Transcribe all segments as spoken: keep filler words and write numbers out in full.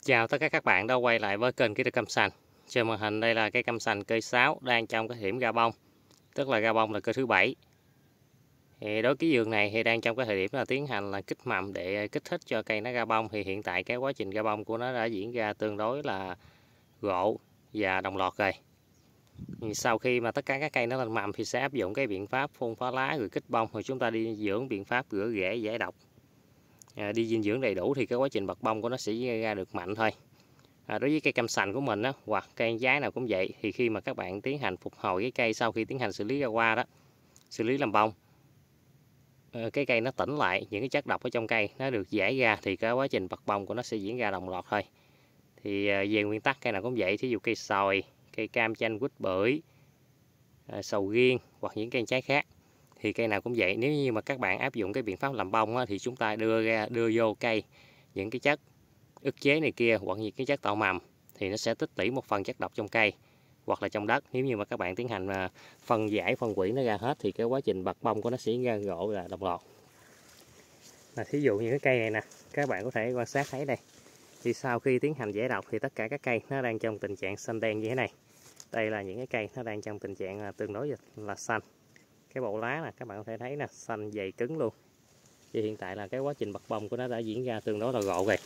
Chào tất cả các bạn đã quay lại với kênh Kỹ thuật Cam Sành. Trên màn hình đây là cây cam sành cây sáu đang trong cái thời điểm ra bông, tức là ra bông là cây thứ bảy. Thì đối với vườn này thì đang trong cái thời điểm là tiến hành là kích mầm để kích thích cho cây nó ra bông. Thì hiện tại cái quá trình ra bông của nó đã diễn ra tương đối là rộ và đồng loạt rồi. Thì sau khi mà tất cả các cây nó lên mầm thì sẽ áp dụng cái biện pháp phun phá lá rồi kích bông, rồi chúng ta đi dinh dưỡng, biện pháp rửa rễ giải độc. À, đi dinh dưỡng đầy đủ thì cái quá trình bật bông của nó sẽ ra được mạnh thôi. À, đối với cây cam sành của mình á, hoặc cây trái nào cũng vậy, thì khi mà các bạn tiến hành phục hồi cái cây sau khi tiến hành xử lý ra hoa đó, xử lý làm bông, cái cây nó tỉnh lại, những cái chất độc ở trong cây nó được giải ra thì cái quá trình bật bông của nó sẽ diễn ra đồng loạt thôi. Thì về nguyên tắc cây nào cũng vậy, thí dụ cây sồi, cây cam chanh quýt bưởi, sầu riêng hoặc những cây trái khác thì cây nào cũng vậy. Nếu như mà các bạn áp dụng cái biện pháp làm bông á, thì chúng ta đưa ra đưa vô cây những cái chất ức chế này kia hoặc những cái chất tạo mầm thì nó sẽ tích lũy một phần chất độc trong cây hoặc là trong đất. Nếu như mà các bạn tiến hành phân giải phân hủy nó ra hết thì cái quá trình bật bông của nó sẽ ra rộ là đồng loạt. Là thí dụ như cái cây này nè, các bạn có thể quan sát thấy đây, thì sau khi tiến hành giải độc thì tất cả các cây nó đang trong tình trạng xanh đen như thế này. Đây là những cái cây nó đang trong tình trạng là tương đối là xanh. Cái bộ lá nè các bạn có thể thấy nè, xanh dày cứng luôn. Thì hiện tại là cái quá trình bật bông của nó đã diễn ra tương đối là rộ rồi.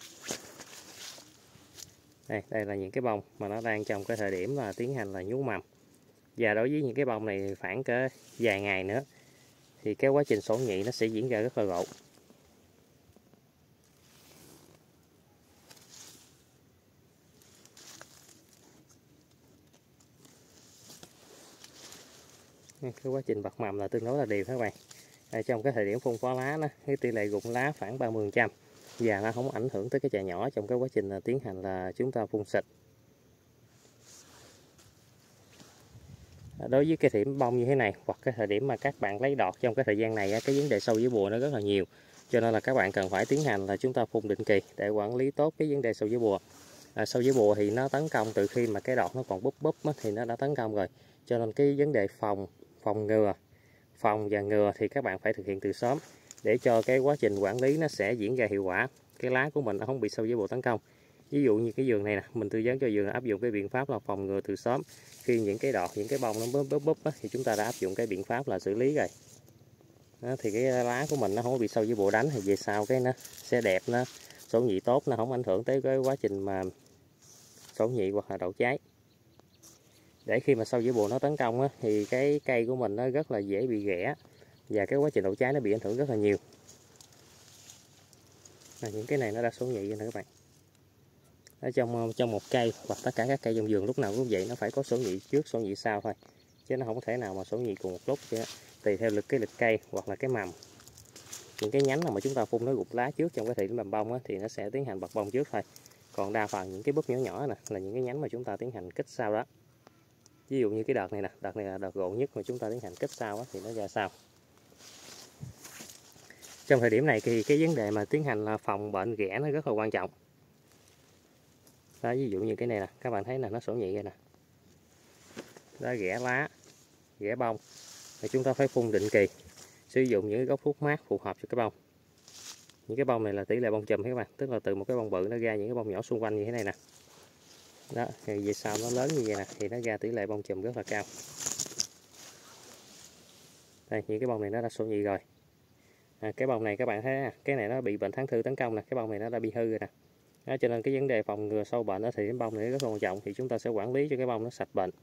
Đây, đây là những cái bông mà nó đang trong cái thời điểm là tiến hành là nhú mầm. Và đối với những cái bông này khoảng cỡ vài ngày nữa thì cái quá trình sổ nhị nó sẽ diễn ra rất là rộ. Cái quá trình bật mầm là tương đối là đều các bạn. Ở trong cái thời điểm phun phá lá đó, cái tỷ lệ rụng lá khoảng ba mươi phần trăm và nó không ảnh hưởng tới cái chài nhỏ trong cái quá trình là tiến hành là chúng ta phun xịt. Đối với cái điểm bông như thế này hoặc cái thời điểm mà các bạn lấy đọt trong cái thời gian này, cái vấn đề sâu với bùa nó rất là nhiều, cho nên là các bạn cần phải tiến hành là chúng ta phun định kỳ để quản lý tốt cái vấn đề sâu với bùa. À, sâu với bùa thì nó tấn công từ khi mà cái đọt nó còn búp búp thì nó đã tấn công rồi, cho nên cái vấn đề phòng phòng ngừa phòng và ngừa thì các bạn phải thực hiện từ sớm để cho cái quá trình quản lý nó sẽ diễn ra hiệu quả, cái lá của mình nó không bị sâu với bùa tấn công. Ví dụ như cái vườn này nè, mình tư vấn cho vườn áp dụng cái biện pháp là phòng ngừa từ sớm. Khi những cái đọt, những cái bông nó búp búp búp á, thì chúng ta đã áp dụng cái biện pháp là xử lý rồi. Đó, thì cái lá của mình nó không bị sâu với bùa đánh thì về sau cái nó sẽ đẹp, nó sổ nhị tốt, nó không ảnh hưởng tới cái quá trình mà sổ nhị hoặc là đậu trái. Để khi mà sâu với bùa nó tấn công á, thì cái cây của mình nó rất là dễ bị ghẻ và cái quá trình đậu trái nó bị ảnh hưởng rất là nhiều. À, những cái này nó đã sổ nhị rồi nè các bạn. Ở trong trong một cây hoặc tất cả các cây trong vườn lúc nào cũng vậy, nó phải có sổ nhị trước sổ nhị sau thôi, chứ nó không có thể nào mà sổ nhị cùng một lúc chứ. Tùy theo lực cái lịch cây hoặc là cái mầm, những cái nhánh nào mà chúng ta phun nó gục lá trước trong cái thời điểm làm bông á, thì nó sẽ tiến hành bật bông trước thôi. Còn đa phần những cái búp nhỏ nhỏ nè là những cái nhánh mà chúng ta tiến hành kích sau đó. Ví dụ như cái đợt này nè, đợt này là đợt rộ nhất mà chúng ta tiến hành kích sau á, thì nó ra sau. Trong thời điểm này thì cái vấn đề mà tiến hành là phòng bệnh ghẻ nó rất là quan trọng. Đó, ví dụ như cái này nè, các bạn thấy là nó sổ nhị rồi nè. Đó, ghẻ lá, ghẻ bông. Thì chúng ta phải phun định kỳ, sử dụng những cái gốc thuốc mát phù hợp cho cái bông. Những cái bông này là tỷ lệ bông chùm các bạn, tức là từ một cái bông bự nó ra những cái bông nhỏ xung quanh như thế này nè. Đó, thì về sau nó lớn như vậy nè thì nó ra tỷ lệ bông chùm rất là cao. Đây, những cái bông này nó đã sổ nhị rồi. À, cái bông này các bạn thấy cái này nó bị bệnh tháng thư tấn công nè, cái bông này nó đã bị hư rồi nè. Đó, cho nên cái vấn đề phòng ngừa sâu bệnh đó thì cái bông này rất là quan trọng, thì chúng ta sẽ quản lý cho cái bông nó sạch bệnh.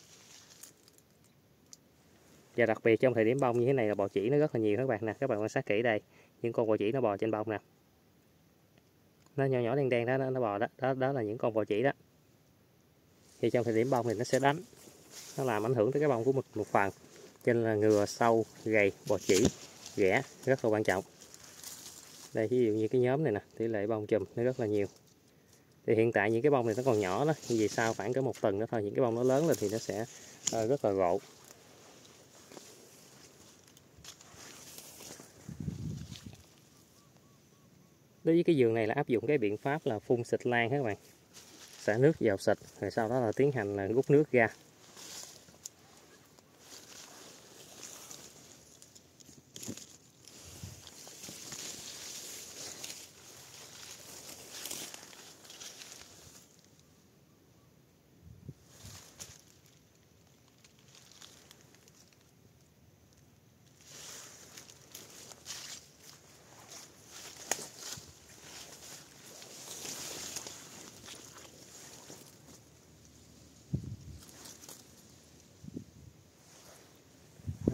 Và đặc biệt trong thời điểm bông như thế này là bọ chỉ nó rất là nhiều các bạn nè, các bạn quan sát kỹ đây, những con bọ chỉ nó bò trên bông nè, nó nhỏ nhỏ đen đen đó, nó bò đó, đó đó là những con bọ chỉ đó. Thì trong thời điểm bông thì nó sẽ đánh, nó làm ảnh hưởng tới cái bông của mình một phần, cho nên là ngừa sâu, gầy, bọ chỉ, ghẻ rất là quan trọng. Đây ví dụ như cái nhóm này nè, tỷ lệ bông chùm nó rất là nhiều. Thì hiện tại những cái bông này nó còn nhỏ đó, nhưng vì sao khoảng có một tuần nữa thôi, những cái bông nó lớn lên thì nó sẽ rất là rộ. Đối với cái vườn này là áp dụng cái biện pháp là phun xịt lan các bạn, xả nước vào xịt, rồi sau đó là tiến hành là rút nước ra.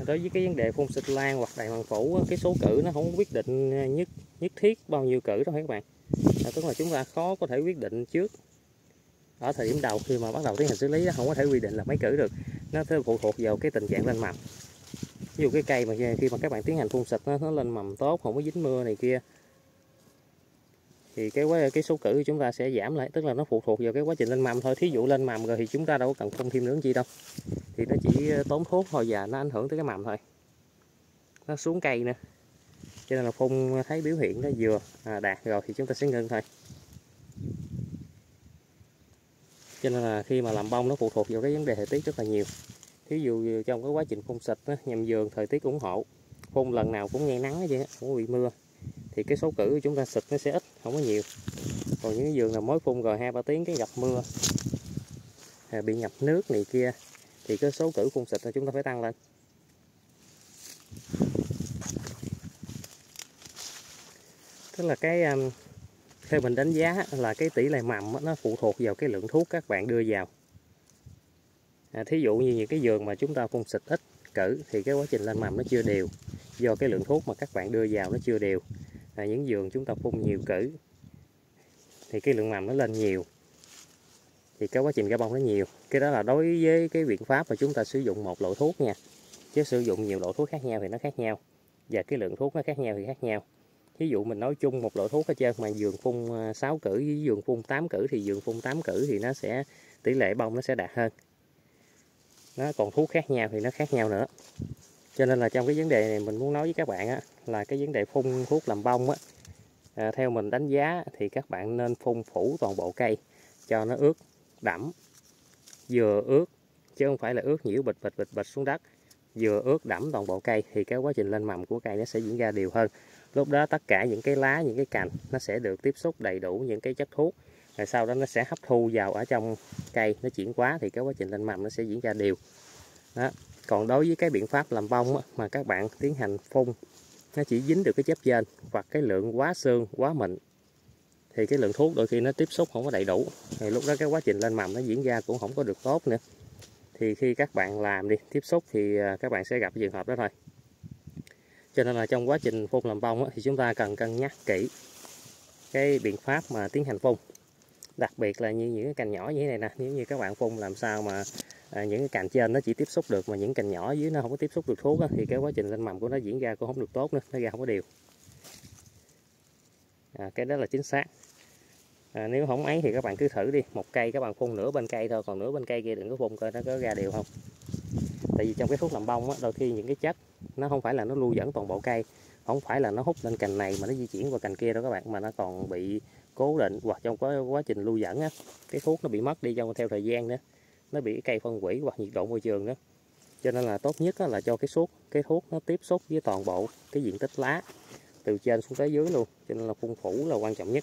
đối với cái vấn đề phun xịt lan hoặc đại hoàng phủ, cái số cử nó không quyết định nhất nhất thiết bao nhiêu cử đâu các bạn. À, tức là chúng ta khó có thể quyết định trước ở thời điểm đầu khi mà bắt đầu tiến hành xử lý, không có thể quy định là mấy cử được, nó phụ thuộc vào cái tình trạng lên mầm. Ví dụ cái cây mà khi mà các bạn tiến hành phun xịt nó, nó lên mầm tốt, không có dính mưa này kia, thì cái cái số cử của chúng ta sẽ giảm lại, tức là nó phụ thuộc vào cái quá trình lên mầm thôi. Thí dụ lên mầm rồi thì chúng ta đâu có cần phun thêm nữa chi đâu, thì nó chỉ tốn thuốc thôi và nó ảnh hưởng tới cái mầm thôi, nó xuống cây nữa. Cho nên là phun thấy biểu hiện nó vừa à, đạt rồi thì chúng ta sẽ ngưng thôi. Cho nên là khi mà làm bông nó phụ thuộc vào cái vấn đề thời tiết rất là nhiều. Thí dụ trong cái quá trình phun xịt á, nhằm vườn thời tiết ủng hộ, phun lần nào cũng ngay nắng vậy, không có bị mưa, thì cái số cử của chúng ta xịt nó sẽ ít, không có nhiều. Còn những cái vườn nào mới phun rồi hai ba tiếng cái gặp mưa, bị ngập nước này kia, thì cái số cử phun xịt là chúng ta phải tăng lên. Tức là cái theo mình đánh giá là cái tỷ lệ mầm nó phụ thuộc vào cái lượng thuốc các bạn đưa vào. À, thí dụ như những cái vườn mà chúng ta phun xịt ít cử thì cái quá trình lên mầm nó chưa đều, do cái lượng thuốc mà các bạn đưa vào nó chưa đều. À, những vườn chúng ta phun nhiều cử thì cái lượng mầm nó lên nhiều, thì cái quá trình ra bông nó nhiều. Cái đó là đối với cái biện pháp mà chúng ta sử dụng một loại thuốc nha, chứ sử dụng nhiều loại thuốc khác nhau thì nó khác nhau, và cái lượng thuốc nó khác nhau thì khác nhau. Ví dụ mình nói chung một loại thuốc hết trơn, mà vườn phun sáu cử với vườn phun tám cử thì vườn phun tám cử thì nó sẽ tỷ lệ bông nó sẽ đạt hơn. Nó còn thuốc khác nhau thì nó khác nhau nữa. Cho nên là trong cái vấn đề này mình muốn nói với các bạn á, là cái vấn đề phun thuốc làm bông á, à, theo mình đánh giá thì các bạn nên phun phủ toàn bộ cây cho nó ướt đẫm, vừa ướt chứ không phải là ướt nhiễu bịch bịch bịch bịch xuống đất, vừa ướt đẫm toàn bộ cây thì cái quá trình lên mầm của cây nó sẽ diễn ra đều hơn. Lúc đó tất cả những cái lá, những cái cành nó sẽ được tiếp xúc đầy đủ những cái chất thuốc, rồi sau đó nó sẽ hấp thu vào ở trong cây, nó chuyển hóa thì cái quá trình lên mầm nó sẽ diễn ra đều. Đó. Còn đối với cái biện pháp làm bông á, mà các bạn tiến hành phun nó chỉ dính được cái chớp trên hoặc cái lượng quá xương quá mịn, thì cái lượng thuốc đôi khi nó tiếp xúc không có đầy đủ, thì lúc đó cái quá trình lên mầm nó diễn ra cũng không có được tốt nữa. Thì khi các bạn làm đi tiếp xúc thì các bạn sẽ gặp cái trường hợp đó thôi. Cho nên là trong quá trình phun làm bông á, thì chúng ta cần cân nhắc kỹ cái biện pháp mà tiến hành phun, đặc biệt là như những cái cành nhỏ như thế này nè. Nếu như các bạn phun làm sao mà à, những cái cành trên nó chỉ tiếp xúc được, mà những cành nhỏ dưới nó không có tiếp xúc được thuốc á, thì cái quá trình lên mầm của nó diễn ra cũng không được tốt nữa, nó ra không có đều. À, cái đó là chính xác. À, nếu không ấy thì các bạn cứ thử đi, một cây các bạn phun nửa bên cây thôi, còn nửa bên cây kia đừng có phun coi nó có ra đều không. Tại vì trong cái thuốc làm bông á, đôi khi những cái chất nó không phải là nó lưu dẫn toàn bộ cây, không phải là nó hút lên cành này mà nó di chuyển qua cành kia đâu các bạn, mà nó còn bị cố định, hoặc trong quá, quá trình lưu dẫn á, cái thuốc nó bị mất đi trong theo thời gian nữa, nó bị cây phân hủy hoặc nhiệt độ môi trường nữa. Cho nên là tốt nhất á, là cho cái suốt cái thuốc nó tiếp xúc với toàn bộ cái diện tích lá từ trên xuống tới dưới luôn. Cho nên là phun phủ là quan trọng nhất.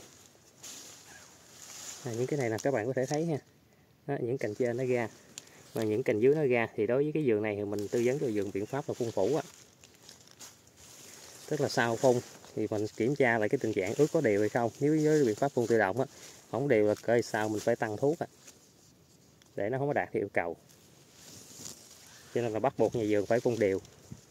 À, những cái này là các bạn có thể thấy ha, đó, những cành trên nó ra mà những cành dưới nó ra, thì đối với cái vườn này thì mình tư vấn cho vườn biện pháp là phun phủ á. Tức là sau phun thì mình kiểm tra lại cái tình trạng ướt có đều hay không. Nếu với biện pháp phun tự động á, không đều là cỡ sau mình phải tăng thuốc á, để nó không có đạt yêu cầu. Cho nên là bắt buộc nhà vườn phải phun đều.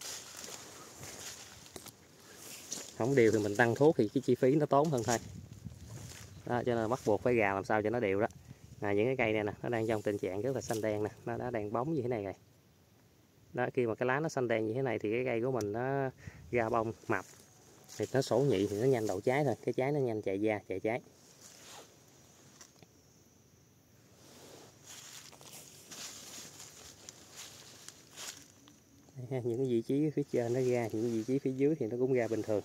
Không đều thì mình tăng thuốc thì cái chi phí nó tốn hơn thôi. Đó, cho nên là bắt buộc phải gà làm sao cho nó đều đó. À, những cái cây này nè, nó đang trong tình trạng rất là xanh đen nè, nó đã đang bóng như thế này rồi. Đó, khi mà cái lá nó xanh đen như thế này thì cái cây của mình nó ra bông mập, thì nó sổ nhị thì nó nhanh đậu trái thôi, cái trái nó nhanh chạy ra chạy trái. Đây, những cái vị trí phía trên nó ra, những vị trí phía dưới thì nó cũng ra bình thường.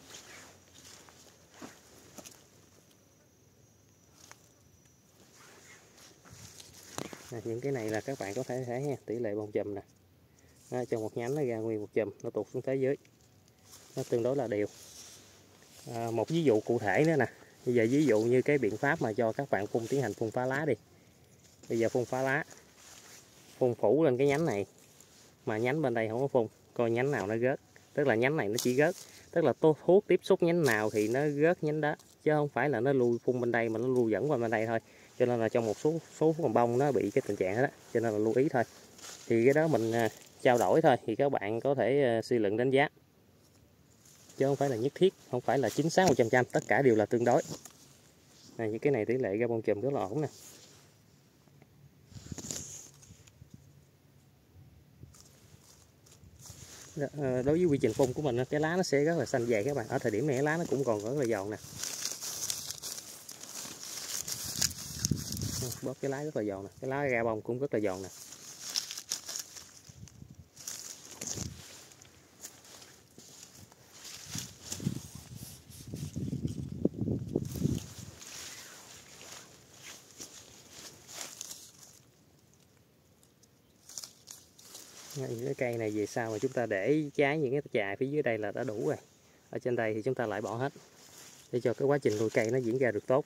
À, những cái này là các bạn có thể thấy ha, tỷ lệ bông chùm nè. Đó, trong một nhánh nó ra nguyên một chùm, nó tụt xuống tới dưới, nó tương đối là đều. À, một ví dụ cụ thể nữa nè, bây giờ ví dụ như cái biện pháp mà cho các bạn phun tiến hành phun phá lá đi. Bây giờ phun phá lá, phun phủ lên cái nhánh này, mà nhánh bên đây không có phun, coi nhánh nào nó rớt, tức là nhánh này nó chỉ rớt, tức là thuốc tiếp xúc nhánh nào thì nó rớt nhánh đó, chứ không phải là nó lui phun bên đây mà nó lưu dẫn qua bên đây thôi. Cho nên là trong một số số mầm bông nó bị cái tình trạng đó, đó cho nên là lưu ý thôi. Thì cái đó mình trao đổi thôi, thì các bạn có thể suy luận đánh giá, chứ không phải là nhất thiết, không phải là chính xác một trăm phần trăm, tất cả đều là tương đối. Này, những cái này tỷ lệ ra bông chùm rất là ổn nè. Đối với quy trình phun của mình, cái lá nó sẽ rất là xanh dày các bạn. Ở thời điểm này cái lá nó cũng còn rất là giòn nè. Bóp cái lá rất là giòn nè, cái lá ra bông cũng rất là giòn nè. Cái cây này về sau mà chúng ta để trái những cái chài phía dưới đây là đã đủ rồi. Ở trên đây thì chúng ta lại bỏ hết để cho cái quá trình nuôi cây nó diễn ra được tốt.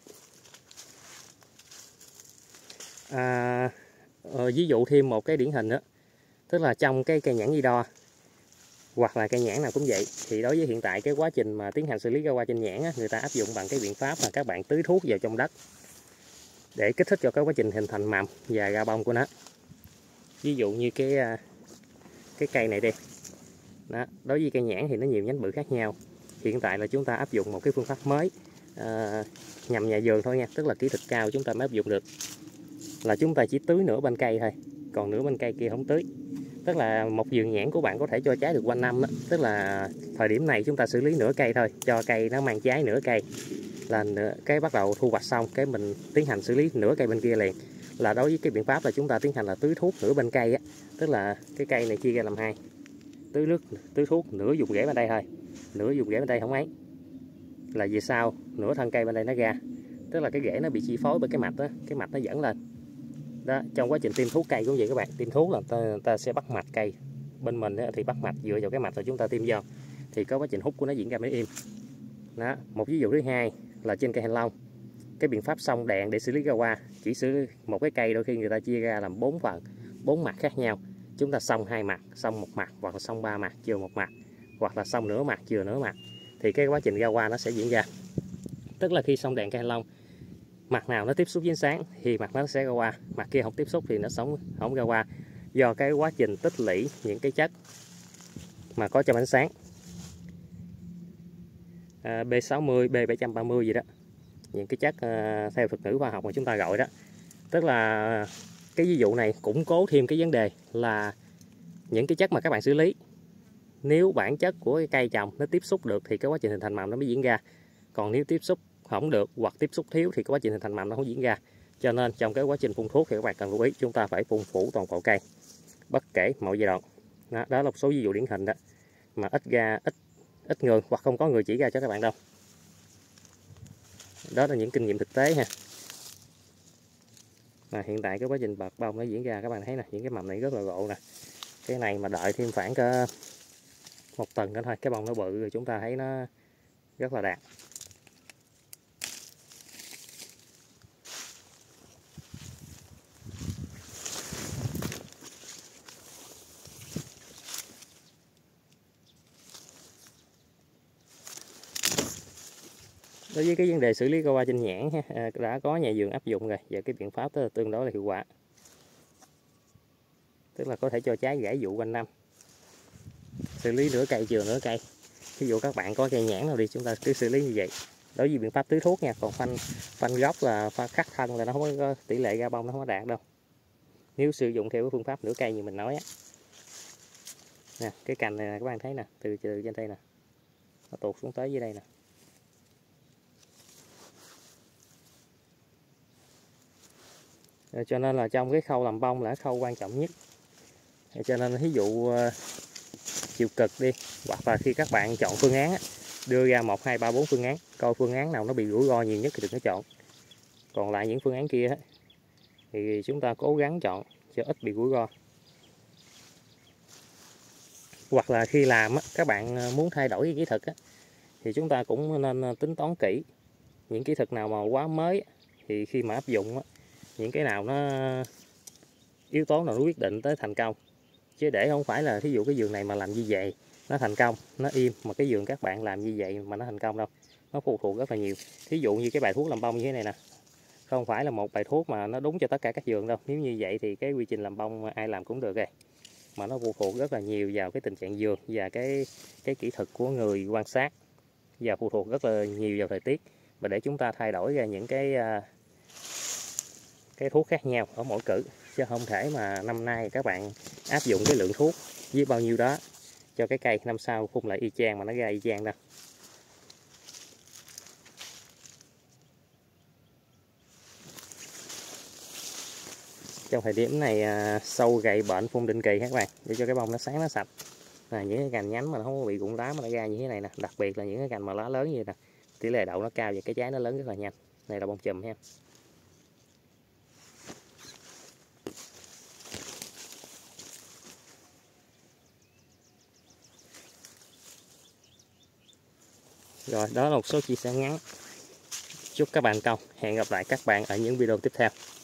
À, ờ, ví dụ thêm một cái điển hình đó, tức là trong cái cây nhãn di đo hoặc là cây nhãn nào cũng vậy, thì đối với hiện tại cái quá trình mà tiến hành xử lý ra hoa trên nhãn á, người ta áp dụng bằng cái biện pháp là các bạn tưới thuốc vào trong đất để kích thích cho cái quá trình hình thành mầm và ra bông của nó. Ví dụ như cái cái cây này đi đó, đối với cây nhãn thì nó nhiều nhánh bự khác nhau. Hiện tại là chúng ta áp dụng một cái phương pháp mới à, nhằm nhà vườn thôi nha, tức là kỹ thuật cao chúng ta mới áp dụng được, là chúng ta chỉ tưới nửa bên cây thôi, còn nửa bên cây kia không tưới. Tức là một vườn nhãn của bạn có thể cho trái được quanh năm đó. Tức là thời điểm này chúng ta xử lý nửa cây thôi, cho cây nó mang trái nửa cây, là cái bắt đầu thu hoạch xong cái mình tiến hành xử lý nửa cây bên kia liền. Là đối với cái biện pháp là chúng ta tiến hành là tưới thuốc nửa bên cây á, tức là cái cây này chia ra làm hai, tưới nước tưới thuốc nửa dùng rễ bên đây thôi, nửa dùng rễ bên đây không ấy, là về sau nửa thân cây bên đây nó ra, tức là cái rễ nó bị chi phối bởi cái mạch đó, cái mạch nó dẫn lên đó. Trong quá trình tiêm thuốc cây cũng vậy các bạn, tiêm thuốc là ta, ta sẽ bắt mạch cây, bên mình thì bắt mạch dựa vào cái mạch rồi chúng ta tiêm vô, thì có quá trình hút của nó diễn ra mới im đó. Một ví dụ thứ hai là trên cây thanh long, cái biện pháp xông đèn để xử lý ra hoa, chỉ xử lý một cái cây đôi khi người ta chia ra làm bốn phần, bốn mặt khác nhau, chúng ta xông hai mặt, xông một mặt, hoặc là xông ba mặt chừa một mặt, hoặc là xông nửa mặt chừa nửa mặt, thì cái quá trình ra hoa nó sẽ diễn ra. Tức là khi xông đèn cây thanh long, mặt nào nó tiếp xúc với ánh sáng thì mặt nó sẽ ra hoa, mặt kia không tiếp xúc thì nó sống không ra hoa, do cái quá trình tích lũy những cái chất mà có trong ánh sáng, à, B sáu mươi, B bảy ba mươi gì đó, những cái chất à, theo thuật ngữ khoa học mà chúng ta gọi đó. Tức là cái ví dụ này củng cố thêm cái vấn đề là những cái chất mà các bạn xử lý, nếu bản chất của cái cây trồng nó tiếp xúc được thì cái quá trình hình thành mầm nó mới diễn ra, còn nếu tiếp xúc không được hoặc tiếp xúc thiếu thì cái quá trình hình thành mầm nó không diễn ra. Cho nên trong cái quá trình phun thuốc thì các bạn cần lưu ý chúng ta phải phun phủ toàn bộ cây bất kể mọi giai đoạn đó. Đó là một số ví dụ điển hình đó, mà ít ra ít ít người hoặc không có người chỉ ra cho các bạn đâu. Đó là những kinh nghiệm thực tế ha. Mà hiện tại cái quá trình bật bông nó diễn ra các bạn thấy nè, những cái mầm này rất là rộ nè. Cái này mà đợi thêm khoảng cơ một tuần nữa thôi cái bông nó bự rồi chúng ta thấy nó rất là đạt. Đối với cái vấn đề xử lý hoa trên nhãn ha, đã có nhà vườn áp dụng rồi và cái biện pháp đó là tương đối là hiệu quả, tức là có thể cho trái rải vụ quanh năm, xử lý nửa cây chừa nửa cây. Ví dụ các bạn có cây nhãn nào đi chúng ta cứ xử lý như vậy. Đối với biện pháp tưới thuốc nha, còn phanh phanh gốc là phanh khắc thân là nó không có tỷ lệ ra bông, nó không có đạt đâu nếu sử dụng theo cái phương pháp nửa cây như mình nói á. Nè, cái cành này nè, các bạn thấy nè, từ từ trên đây nè, nó tuột xuống tới dưới đây nè. Cho nên là trong cái khâu làm bông là khâu quan trọng nhất. Cho nên ví dụ chiều cực đi, hoặc là khi các bạn chọn phương án đưa ra một hai ba bốn phương án, coi phương án nào nó bị rủi ro nhiều nhất thì đừng có chọn, còn lại những phương án kia thì chúng ta cố gắng chọn cho ít bị rủi ro. Hoặc là khi làm các bạn muốn thay đổi cái kỹ thuật thì chúng ta cũng nên tính toán kỹ những kỹ thuật nào mà quá mới thì khi mà áp dụng những cái nào nó yếu tố nào nó quyết định tới thành công, chứ để không phải là thí dụ cái vườn này mà làm như vậy nó thành công, nó im, mà cái vườn các bạn làm như vậy mà nó thành công đâu, nó phụ thuộc rất là nhiều. Thí dụ như cái bài thuốc làm bông như thế này nè, không phải là một bài thuốc mà nó đúng cho tất cả các vườn đâu. Nếu như vậy thì cái quy trình làm bông ai làm cũng được rồi, mà nó phụ thuộc rất là nhiều vào cái tình trạng vườn và cái cái kỹ thuật của người quan sát, và phụ thuộc rất là nhiều vào thời tiết, và để chúng ta thay đổi ra những cái cái thuốc khác nhau ở mỗi cử, chứ không thể mà năm nay các bạn áp dụng cái lượng thuốc với bao nhiêu đó cho cái cây, năm sau phun lại y chang mà nó ra y chang đâu. Trong thời điểm này sâu gậy bệnh phun định kỳ các bạn, để cho cái bông nó sáng nó sạch. Là những cái cành nhánh mà nó không có bị rụng lá mà nó ra như thế này nè, đặc biệt là những cái cành mà lá lớn như vậy nè, tỷ lệ đậu nó cao và cái trái nó lớn rất là nhanh. Này là bông chùm ha. Rồi, đó là một số chia sẻ ngắn. Chúc các bạn thành công. Hẹn gặp lại các bạn ở những video tiếp theo.